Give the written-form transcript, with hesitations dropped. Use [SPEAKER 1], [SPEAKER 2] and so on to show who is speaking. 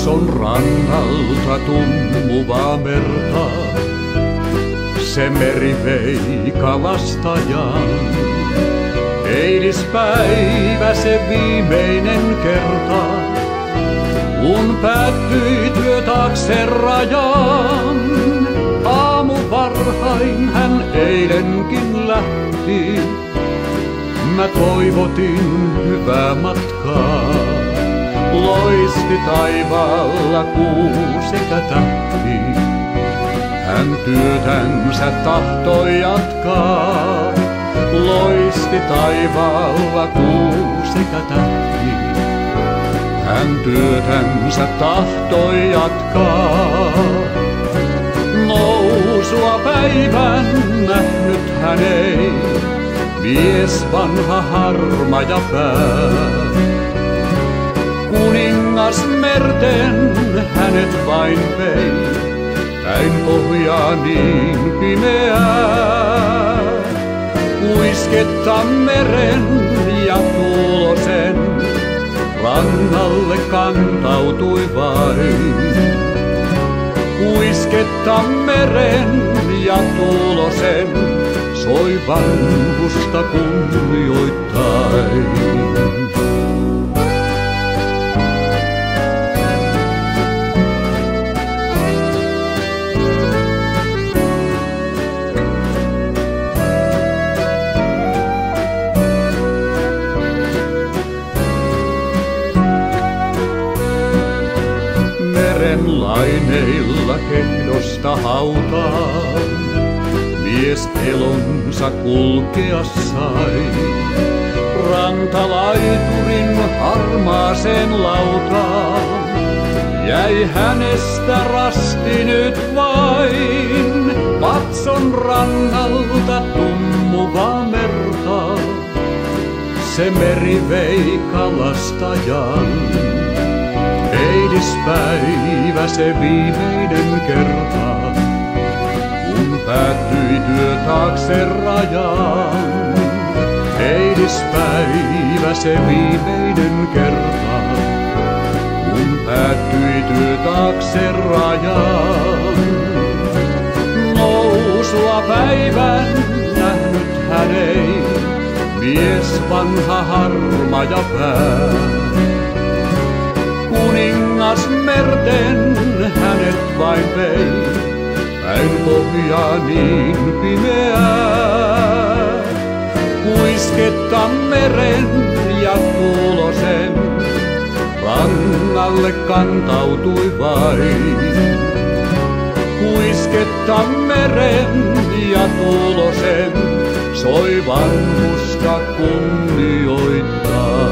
[SPEAKER 1] Patson rannalta tummuvaa merta, se meri vei kalastajan. Eilispäivä se viimeinen kerta, kun päättyi työ taakse rajan. Aamu varhain hän eilenkin lähti, mä toivotin hyvää matkaa. Loisti taivaalla kuu sekä tähti, hän työtänsä tahtoi jatkaa. Loisti taivaalla kuu sekä tähti, hän työtänsä tahtoi jatkaa. Nousua päivän nähnyt hän ei, mies vanha harma ja pää. Kuningas merten hänet vain vei, päin pohjaa niin pimeää. Kuisketta meren ja Tuulosen rannalle kantautui vain. Kuisketta meren ja Tuulosen soi vanhusta kunnioittain. Meren laineilla kehdosta hautaan, mies elonsa kulkea sai. Rantalaiturin harmaaseen lautaan, jäi hänestä rasti nyt vain. Patson rannalta tummuvaa merta, se meri vei kalastajan. Eilispäivä se viimeinen kerta, kun päättyi työ taakse rajan. Eilispäivä se viimeinen kerta, kun päättyi työ taakse rajan. Nousua päivän nähnyt hän ei, mies vanha harma ja pää. Kuningas merten hänet vain vei, päin pohjaa niin pimeää. Kuisketta meren ja Tuulosen rannalle kantautui vain. Kuisketta meren ja Tuulosen soi vanhusta kunnioittain.